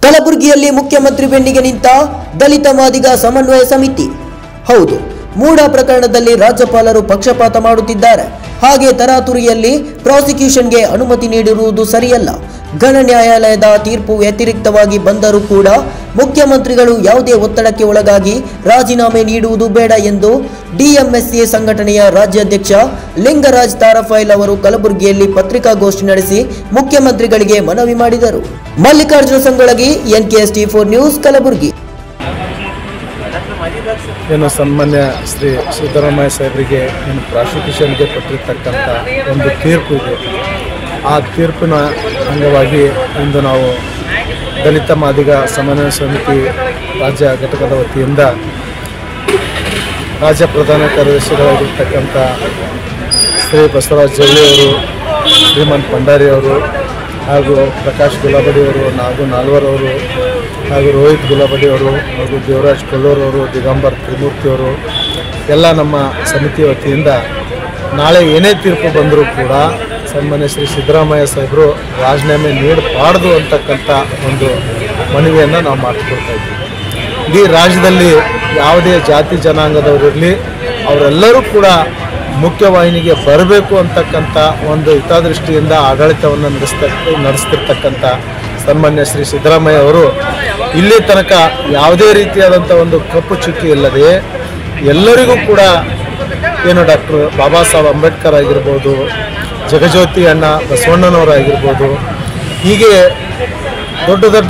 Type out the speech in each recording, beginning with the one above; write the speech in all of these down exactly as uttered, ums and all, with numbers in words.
ಕಲಬುರಗಿಯಲ್ಲಿ ಮುಖ್ಯಮಂತ್ರಿ ಬೆನ್ನಿಗೆ ನಿಂತ ದಲಿತ ಮಾದಿಗ ಸಮನ್ವಯ ಸಮಿತಿ. ಹೌದು, ಮೂಡ ಪ್ರಕರಣದಲ್ಲಿ ರಾಜ್ಯಪಾಲರು ಪಕ್ಷಪಾತ ಮಾಡುತ್ತಿದ್ದಾರೆ. ಹಾಗೆ ತರಾತುರಿಯಲ್ಲಿ ಪ್ರಾಸಿಕ್ಯೂಷನ್ಗೆ ಅನುಮತಿ ನೀಡಿರುವುದು ಸರಿಯಲ್ಲ. ಘನ ನ್ಯಾಯಾಲಯದ ತೀರ್ಪು ವ್ಯತಿರಿಕ್ತವಾಗಿ ಬಂದರೂ ಕೂಡ ಮುಖ್ಯಮಂತ್ರಿಗಳು ಯಾವುದೇ ಒತ್ತಡಕ್ಕೆ ಒಳಗಾಗಿ ರಾಜೀನಾಮೆ ನೀಡುವುದು ಬೇಡ ಎಂದು ಡಿಎಂಎಸ್ಎ ಸಂಘಟನೆಯ ರಾಜ್ಯಾಧ್ಯಕ್ಷ ಲಿಂಗರಾಜ್ ತಾರಫೈಲ್ ಅವರು ಕಲಬುರಗಿಯಲ್ಲಿ ಪತ್ರಿಕಾಗೋಷ್ಠಿ ನಡೆಸಿ ಮುಖ್ಯಮಂತ್ರಿಗಳಿಗೆ ಮನವಿ ಮಾಡಿದರು. Mallikarjuna Sangolagi, NKS T four news, Kalaburagi. ಏನು ಸನ್ಮಾನ್ಯ ಶ್ರೀ ಸಿದ್ದರಾಮಯ್ಯ ಸಾಹೇಬರಿಗೆ ಏನು ಪ್ರಾಸಿಕ್ಯೂಷನ್ಗೆ ಕೊಟ್ಟಿರ್ತಕ್ಕಂಥ ಒಂದು ತೀರ್ಪು ಇದೆ. ಆ ತೀರ್ಪಿನ ಅಂಗವಾಗಿ ಇಂದು ನಾವು ದಲಿತ ಮಾದಿಗ ಸಮನ್ವಯ ಸಮಿತಿ ರಾಜ್ಯ ಘಟಕದ ವತಿಯಿಂದ ರಾಜ್ಯ ಪ್ರಧಾನ ಕಾರ್ಯದರ್ಶಿಗಳಾಗಿರ್ತಕ್ಕಂಥ ಶ್ರೀ ಬಸವರಾಜ್ ಜವಳಿಯವರು, ಶ್ರೀಮಂತ್ ಭಂಡಾರಿ ಅವರು ಹಾಗೂ ಪ್ರಕಾಶ್ ಗುಲಾಬಡಿಯವರು, ನಾಗು ನಾಲ್ವರವರು ಹಾಗೂ ರೋಹಿತ್ ಗುಲಾಬಡಿಯವರು ಹಾಗೂ ದೇವರಾಜ್ ಕೊಲ್ಲೂರವರು, ದಿಗಂಬರ್ ತ್ರಿಮೂರ್ತಿಯವರು ಎಲ್ಲ ನಮ್ಮ ಸಮಿತಿ ವತಿಯಿಂದ ನಾಳೆ ಏನೇ ತೀರ್ಪು ಬಂದರೂ ಕೂಡ ಸನ್ಮಾನ್ಯ ಶ್ರೀ ಸಿದ್ದರಾಮಯ್ಯ ಸಾಹೇಬರು ರಾಜೀನಾಮೆ ನೀಡಬಾರ್ದು ಅಂತಕ್ಕಂಥ ಒಂದು ಮನವಿಯನ್ನು ನಾವು ಮಾಡಿಕೊಡ್ತಾ ಇದ್ದೀವಿ. ಇಡೀ ರಾಜ್ಯದಲ್ಲಿ ಯಾವುದೇ ಜಾತಿ ಜನಾಂಗದವರಿರಲಿ ಅವರೆಲ್ಲರೂ ಕೂಡ ಮುಖ್ಯವಾಹಿನಿಗೆ ಬರಬೇಕು ಅಂತಕ್ಕಂಥ ಒಂದು ಹಿತದೃಷ್ಟಿಯಿಂದ ಆಡಳಿತವನ್ನು ನಡೆಸ್ತ ನಡೆಸ್ತಿರ್ತಕ್ಕಂಥ ಸನ್ಮಾನ್ಯ ಶ್ರೀ ಸಿದ್ದರಾಮಯ್ಯ ಅವರು ಇಲ್ಲಿ ತನಕ ಯಾವುದೇ ರೀತಿಯಾದಂಥ ಒಂದು ಕಪ್ಪು ಚುಕ್ಕಿ ಇಲ್ಲದೆ ಎಲ್ಲರಿಗೂ ಕೂಡ ಏನು ಡಾಕ್ಟರ್ ಬಾಬಾ ಸಾಹೇಬ್ ಅಂಬೇಡ್ಕರ್ ಆಗಿರ್ಬೋದು, ಜಗಜ್ಯೋತಿ ಅಣ್ಣ ಬಸವಣ್ಣನವರಾಗಿರ್ಬೋದು, ಹೀಗೆ ದೊಡ್ಡ ದೊಡ್ಡ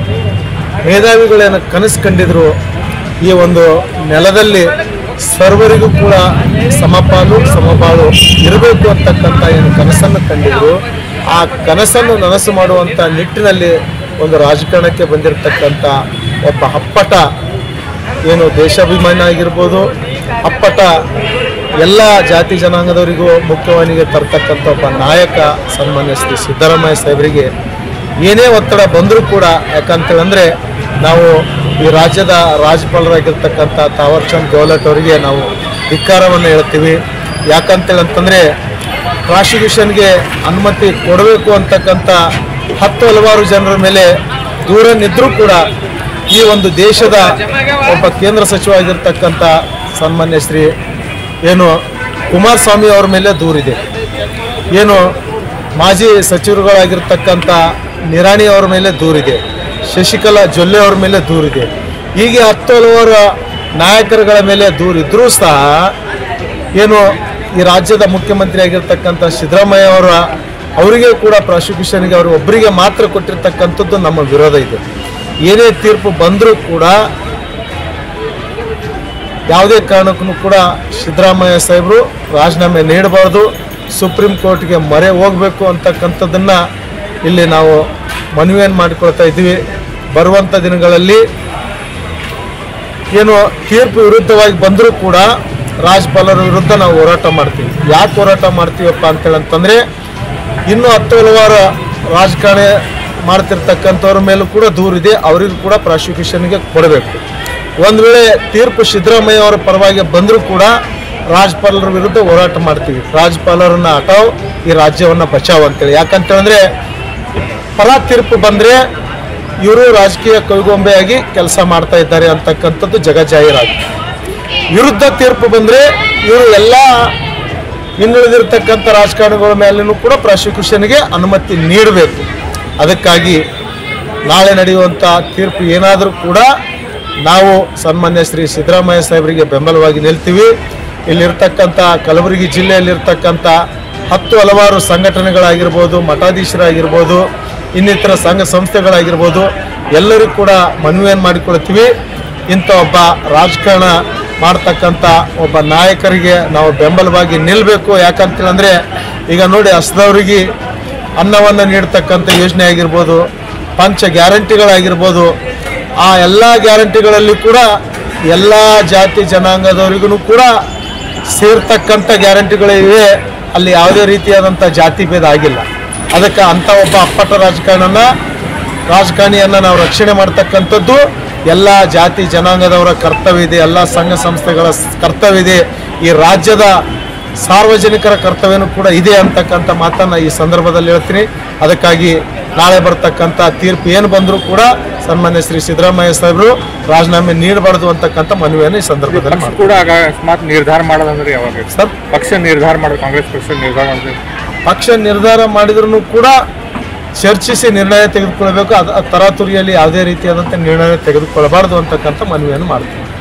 ಮೇಧಾವಿಗಳೇನು ಕನಸು ಕಂಡಿದ್ರು ಈ ಒಂದು ನೆಲದಲ್ಲಿ ಸರ್ವರಿಗೂ ಕೂಡ ಸಮಪಾಲು ಸಮಬಾಳು ಇರಬೇಕು ಅಂತಕ್ಕಂಥ ಏನು ಕನಸನ್ನು ಕಂಡಿದ್ರು, ಆ ಕನಸನ್ನು ನನಸು ಮಾಡುವಂಥ ನಿಟ್ಟಿನಲ್ಲಿ ಒಂದು ರಾಜಕಾರಣಕ್ಕೆ ಬಂದಿರತಕ್ಕಂಥ ಒಬ್ಬ ಅಪ್ಪಟ ಏನು ದೇಶಾಭಿಮಾನಿ ಆಗಿರ್ಬೋದು, ಅಪ್ಪಟ ಎಲ್ಲ ಜಾತಿ ಜನಾಂಗದವರಿಗೂ ಮುಖ್ಯವಾಹಿನಿಗೆ ತರ್ತಕ್ಕಂಥ ಒಬ್ಬ ನಾಯಕ ಸನ್ಮಾನ್ಯ ಶ್ರೀ ಸಿದ್ದರಾಮಯ್ಯ ಸಾಹೇಬರಿಗೆ ಏನೇ ಒತ್ತಡ ಬಂದರೂ ಕೂಡ, ಯಾಕಂತೇಳಂದರೆ ನಾವು ಈ ರಾಜ್ಯದ ರಾಜ್ಯಪಾಲರಾಗಿರ್ತಕ್ಕಂಥ ತಾವರ್ ಚಂದ್ ಗೆಹ್ಲೋಟ್ ಅವರಿಗೆ ನಾವು ಧಿಕ್ಕಾರವನ್ನು ಹೇಳ್ತೀವಿ. ಯಾಕಂತೇಳಂತಂದರೆ ಪ್ರಾಸಿಕ್ಯೂಷನ್ಗೆ ಅನುಮತಿ ಕೊಡಬೇಕು ಅಂತಕ್ಕಂಥ ಹತ್ತು ಹಲವಾರು ಜನರ ಮೇಲೆ ದೂರ ನಿದ್ದರೂ ಕೂಡ ಈ ಒಂದು ದೇಶದ ಒಬ್ಬ ಕೇಂದ್ರ ಸಚಿವ ಆಗಿರ್ತಕ್ಕಂಥ ಸನ್ಮಾನ್ಯ ಶ್ರೀ ಏನು ಕುಮಾರಸ್ವಾಮಿ ಅವರ ಮೇಲೆ ದೂರಿದೆ, ಏನು ಮಾಜಿ ಸಚಿವರುಗಳಾಗಿರ್ತಕ್ಕಂಥ ನಿರಾಣಿ ಅವರ ಮೇಲೆ ದೂರಿದೆ, ಶಶಿಕಲಾ ಜೊಲ್ಲೆ ಅವರ ಮೇಲೆ ದೂರಿದೆ. ಹೀಗೆ ಹತ್ತು ಹಲವಾರು ನಾಯಕರುಗಳ ಮೇಲೆ ದೂರಿದ್ರೂ ಸಹ ಏನು ಈ ರಾಜ್ಯದ ಮುಖ್ಯಮಂತ್ರಿ ಆಗಿರ್ತಕ್ಕಂಥ ಸಿದ್ದರಾಮಯ್ಯ ಅವರ ಅವರಿಗೆ ಕೂಡ ಪ್ರಾಸಿಕ್ಯೂಷನ್ಗೆ ಅವರು ಒಬ್ಬರಿಗೆ ಮಾತ್ರ ಕೊಟ್ಟಿರ್ತಕ್ಕಂಥದ್ದು ನಮ್ಮ ವಿರೋಧ ಇದೆ. ಏನೇ ತೀರ್ಪು ಬಂದರೂ ಕೂಡ ಯಾವುದೇ ಕಾರಣಕ್ಕೂ ಕೂಡ ಸಿದ್ದರಾಮಯ್ಯ ಸಾಹೇಬರು ರಾಜೀನಾಮೆ ನೀಡಬಾರ್ದು, ಸುಪ್ರೀಂ ಕೋರ್ಟ್ಗೆ ಮೊರೆ ಹೋಗಬೇಕು ಅಂತಕ್ಕಂಥದ್ದನ್ನು ಇಲ್ಲಿ ನಾವು ಮನವಿಯನ್ನು ಮಾಡಿಕೊಳ್ತಾ ಇದ್ದೀವಿ. ಬರುವಂಥ ದಿನಗಳಲ್ಲಿ ಏನು ತೀರ್ಪು ವಿರುದ್ಧವಾಗಿ ಬಂದರೂ ಕೂಡ ರಾಜ್ಯಪಾಲರ ವಿರುದ್ಧ ನಾವು ಹೋರಾಟ ಮಾಡ್ತೀವಿ. ಯಾಕೆ ಹೋರಾಟ ಮಾಡ್ತೀವಪ್ಪ ಅಂತೇಳಂತಂದರೆ ಇನ್ನೂ ಹತ್ತು ಹಲವಾರು ರಾಜಕಾರಣ ಮಾಡ್ತಿರ್ತಕ್ಕಂಥವ್ರ ಮೇಲೂ ಕೂಡ ದೂರಿದೆ, ಅವರಿಗೂ ಕೂಡ ಪ್ರಾಸಿಕ್ಯೂಷನ್ಗೆ ಕೊಡಬೇಕು. ಒಂದು ವೇಳೆ ತೀರ್ಪು ಸಿದ್ದರಾಮಯ್ಯ ಅವರ ಪರವಾಗಿ ಬಂದರೂ ಕೂಡ ರಾಜ್ಯಪಾಲರ ವಿರುದ್ಧ ಹೋರಾಟ ಮಾಡ್ತೀವಿ. ರಾಜ್ಯಪಾಲರನ್ನ ಹಟಾವ್, ಈ ರಾಜ್ಯವನ್ನು ಬಚಾವ್ ಅಂತೇಳಿ. ಯಾಕಂತೇಳಿದ್ರೆ ಪರ ತೀರ್ಪು ಬಂದರೆ ಇವರು ರಾಜಕೀಯ ಕೈಗೊಂಬೆಯಾಗಿ ಕೆಲಸ ಮಾಡ್ತಾ ಇದ್ದಾರೆ ಅಂತಕ್ಕಂಥದ್ದು ಜಗಜ್ಜಾಹೀರಾಗಿ, ವಿರುದ್ಧ ತೀರ್ಪು ಬಂದರೆ ಇವರು ಎಲ್ಲ ಹಿಂದುಳಿದಿರ್ತಕ್ಕಂಥ ರಾಜಕಾರಣಿಗಳ ಮೇಲೂ ಕೂಡ ಪ್ರಾಸಿಕ್ಯೂಷನ್ಗೆ ಅನುಮತಿ ನೀಡಬೇಕು. ಅದಕ್ಕಾಗಿ ನಾಳೆ ನಡೆಯುವಂಥ ತೀರ್ಪು ಏನಾದರೂ ಕೂಡ ನಾವು ಸನ್ಮಾನ್ಯ ಶ್ರೀ ಸಿದ್ದರಾಮಯ್ಯ ಸಾಹೇಬರಿಗೆ ಬೆಂಬಲವಾಗಿ ನಿಲ್ತೀವಿ. ಇಲ್ಲಿರ್ತಕ್ಕಂಥ ಕಲಬುರಗಿ ಜಿಲ್ಲೆಯಲ್ಲಿರ್ತಕ್ಕಂಥ ಹತ್ತು ಹಲವಾರು ಸಂಘಟನೆಗಳಾಗಿರ್ಬೋದು, ಮಠಾಧೀಶರಾಗಿರ್ಬೋದು, ಇನ್ನಿತರ ಸಂಘ ಸಂಸ್ಥೆಗಳಾಗಿರ್ಬೋದು, ಎಲ್ಲರಿಗೂ ಕೂಡ ಮನವಿಯನ್ನು ಮಾಡಿಕೊಳ್ತೀವಿ. ಇಂಥ ಒಬ್ಬ ರಾಜಕಾರಣ ಮಾಡ್ತಕ್ಕಂಥ ಒಬ್ಬ ನಾಯಕರಿಗೆ ನಾವು ಬೆಂಬಲವಾಗಿ ನಿಲ್ಲಬೇಕು. ಯಾಕಂತೇಳಂದರೆ ಈಗ ನೋಡಿ, ಹಸಿದವರಿಗೆ ಅನ್ನವನ್ನು ನೀಡ್ತಕ್ಕಂಥ ಯೋಜನೆ ಆಗಿರ್ಬೋದು, ಪಂಚ ಗ್ಯಾರಂಟಿಗಳಾಗಿರ್ಬೋದು, ಆ ಎಲ್ಲ ಗ್ಯಾರಂಟಿಗಳಲ್ಲಿ ಕೂಡ ಎಲ್ಲ ಜಾತಿ ಜನಾಂಗದವರಿಗೂ ಕೂಡ ಸೇರ್ತಕ್ಕಂಥ ಗ್ಯಾರಂಟಿಗಳಿವೆ. ಅಲ್ಲಿ ಯಾವುದೇ ರೀತಿಯಾದಂಥ ಜಾತಿ ಭೇದ ಆಗಿಲ್ಲ. ಅದಕ್ಕೆ ಅಂಥ ಒಬ್ಬ ಅಪ್ಪಟ ರಾಜಕಾರಣನ ರಾಜಕಾರಣಿಯನ್ನು ನಾವು ರಕ್ಷಣೆ ಮಾಡ್ತಕ್ಕಂಥದ್ದು ಎಲ್ಲ ಜಾತಿ ಜನಾಂಗದವರ ಕರ್ತವ್ಯ ಇದೆ, ಎಲ್ಲ ಸಂಘ ಸಂಸ್ಥೆಗಳ ಕರ್ತವ್ಯ ಇದೆ, ಈ ರಾಜ್ಯದ ಸಾರ್ವಜನಿಕರ ಕರ್ತವ್ಯನೂ ಕೂಡ ಇದೆ ಅಂತಕ್ಕಂಥ ಮಾತನ್ನು ಈ ಸಂದರ್ಭದಲ್ಲಿ ಹೇಳ್ತೀನಿ. ಅದಕ್ಕಾಗಿ ನಾಳೆ ಬರ್ತಕ್ಕಂಥ ತೀರ್ಪು ಏನು ಬಂದರೂ ಕೂಡ ಸನ್ಮಾನ್ಯ ಶ್ರೀ ಸಿದ್ದರಾಮಯ್ಯ ಸಾಹೇಬರು ರಾಜೀನಾಮೆ ನೀಡಬಾರದು ಅಂತಕ್ಕಂಥ ಮನವಿಯನ್ನು ಈ ಸಂದರ್ಭದಲ್ಲಿ ಪಕ್ಷ ಕೂಡ ಅಕಸ್ಮಾತ್ ನಿರ್ಧಾರ ಮಾಡೋದಂದ್ರೆ ಯಾವಾಗ ಸರ್ ಪಕ್ಷ ನಿರ್ಧಾರ ಮಾಡೋದು ಕಾಂಗ್ರೆಸ್ ಪಕ್ಷ ನಿರ್ಧಾರ ಮಾಡಿದ್ರೆ ಪಕ್ಷ ನಿರ್ಧಾರ ಮಾಡಿದ್ರೂ ಕೂಡ ಚರ್ಚಿಸಿ ನಿರ್ಣಯ ತೆಗೆದುಕೊಳ್ಬೇಕು. ಅದು ತರಾತುರಿಯಲ್ಲಿ ಯಾವುದೇ ರೀತಿಯಾದಂಥ ನಿರ್ಣಯ ತೆಗೆದುಕೊಳ್ಳಬಾರದು ಅಂತಕ್ಕಂಥ ಮನವಿಯನ್ನು ಮಾಡ್ತೀವಿ.